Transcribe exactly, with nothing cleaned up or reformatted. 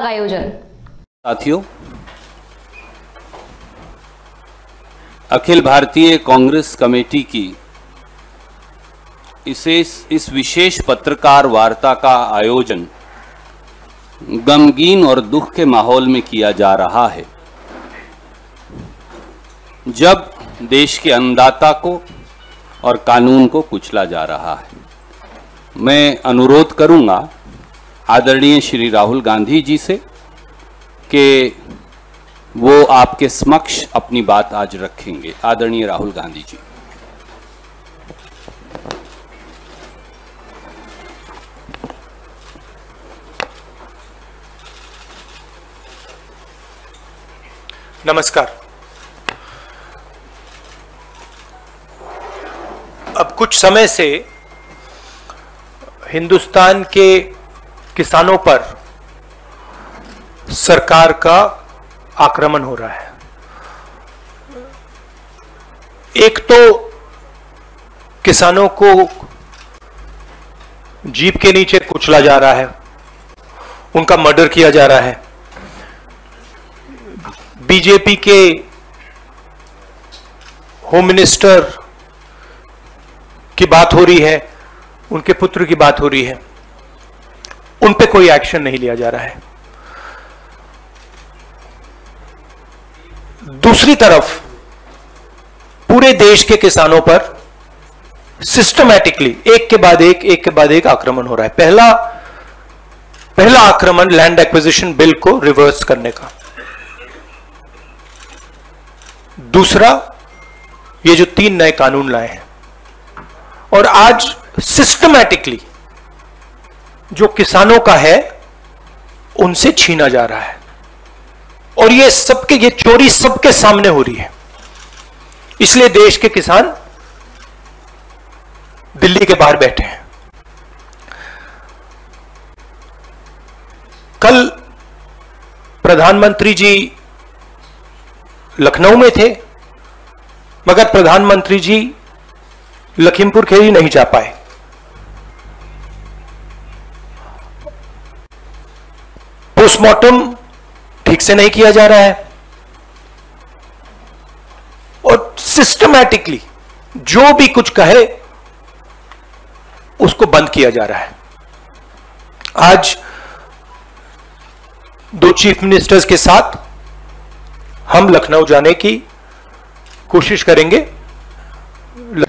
का आयोजन। साथियों, अखिल भारतीय कांग्रेस कमेटी की इसे इस विशेष पत्रकार वार्ता का आयोजन गमगीन और दुख के माहौल में किया जा रहा है, जब देश के अन्नदाता को और कानून को कुचला जा रहा है। मैं अनुरोध करूंगा आदरणीय श्री राहुल गांधी जी से कि वो आपके समक्ष अपनी बात आज रखेंगे। आदरणीय राहुल गांधी जी। नमस्कार। अब कुछ समय से हिंदुस्तान के किसानों पर सरकार का आक्रमण हो रहा है। एक तो किसानों को जीप के नीचे कुचला जा रहा है, उनका मर्डर किया जा रहा है। बीजेपी के होम मिनिस्टर की बात हो रही है, उनके पुत्र की बात हो रही है, उन पे कोई एक्शन नहीं लिया जा रहा है। दूसरी तरफ पूरे देश के किसानों पर सिस्टमैटिकली एक के बाद एक एक के बाद एक आक्रमण हो रहा है। पहला पहला आक्रमण लैंड एक्विजिशन बिल को रिवर्स करने का, दूसरा ये जो तीन नए कानून लाए हैं, और आज सिस्टमैटिकली जो किसानों का है उनसे छीना जा रहा है। और ये सबके ये चोरी सबके सामने हो रही है। इसलिए देश के किसान दिल्ली के बाहर बैठे हैं। कल प्रधानमंत्री जी लखनऊ में थे, मगर प्रधानमंत्री जी लखीमपुर खीरी नहीं जा पाए। पोस्टमार्टम ठीक से नहीं किया जा रहा है और सिस्टमैटिकली जो भी कुछ कहे उसको बंद किया जा रहा है। आज दो चीफ मिनिस्टर्स के साथ हम लखनऊ जाने की कोशिश करेंगे।